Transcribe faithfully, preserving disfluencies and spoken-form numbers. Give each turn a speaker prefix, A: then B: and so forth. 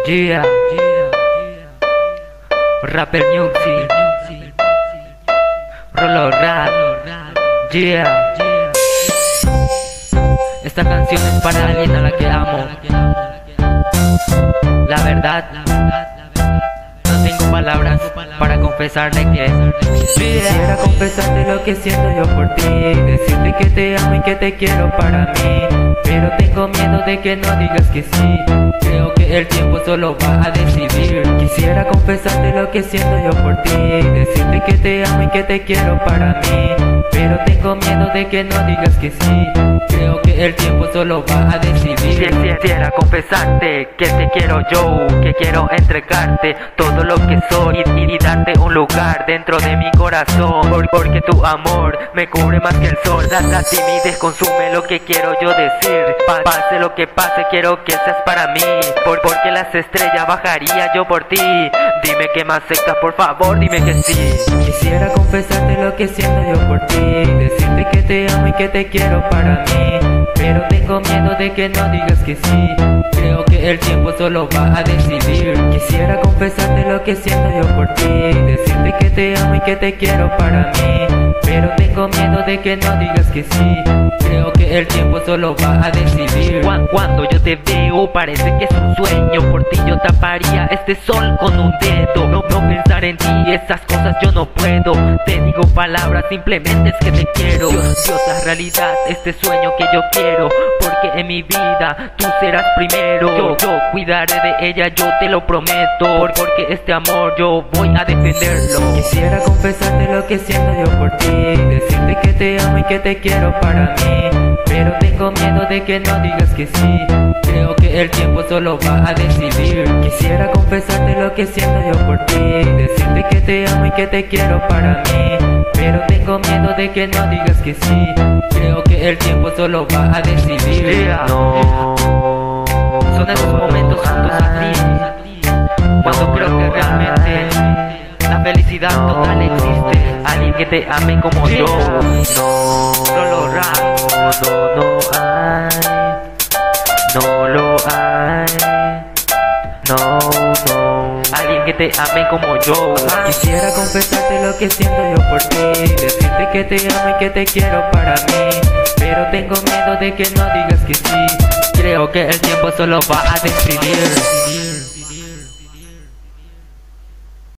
A: Yeah, Rapper Music, Rolo Rap, yeah. Esta canción es para alguien a la que amo. La verdad, no tengo palabras para confesarle que quisiera confesarte lo que siento yo por ti, decirte que te amo y que te quiero para mí, pero tengo miedo de que no digas que sí. Creo que el tiempo solo va a decidir. Quisiera confesarte lo que siento yo por ti, decirte que te amo y que te quiero para mí, pero tengo miedo de que no digas que sí. Creo que el tiempo solo va a decidir. Quisiera confesarte que te quiero yo, que quiero entregarte todo lo que soy y, y darte un lugar dentro de mi corazón, Por, porque tu amor me cubre más que el sol. La, la timidez consume lo que quiero yo decir. Pa, pase lo que pase, quiero que seas para mí, por, porque las estrellas bajaría yo por ti. Dime que me aceptas, por favor, dime que sí. Quisiera confesarte lo que siento yo por ti, decirte que te amo y que te quiero para mí, pero tengo miedo de que no digas que sí. Creo que el tiempo solo va a decidir. Quisiera confesarte lo que siento yo por ti, decirte que te amo y que te quiero para mí, pero tengo miedo de que no digas que sí. Creo que el tiempo solo va a decidir. Cuando yo te veo parece que es un sueño, por ti yo taparía este sol con un dedo. No, no pensar en ti, esas cosas yo no puedo. Te digo palabras, simplemente es que te quiero. Dios, Dios, haz realidad este sueño que yo quiero, porque en mi vida tú serás primero. Yo, yo cuidaré de ella, yo te lo prometo, porque este amor yo voy a defenderlo. Quisiera confesarte lo que siento yo por ti, decirte que te amo y que te quiero para mí, pero tengo miedo de que no digas que sí. Creo que el tiempo solo va a decidir. Quisiera confesarte lo que siento yo por ti, decirte que te amo y que te quiero para mí, pero tengo miedo de que no digas que sí. Creo que el tiempo solo va a decidir. No, son esos momentos juntos a ti, cuando creo que realmente la felicidad total existe. Alguien que te ame como yo. No, no lo rap, no, no hay, no lo hay, no, no. Alguien que te ame como yo. Quisiera confesarte lo que siento yo por ti, decirte que te amo y que te quiero para mí, pero tengo miedo de que no digas que sí. Creo que el tiempo solo va a decidir.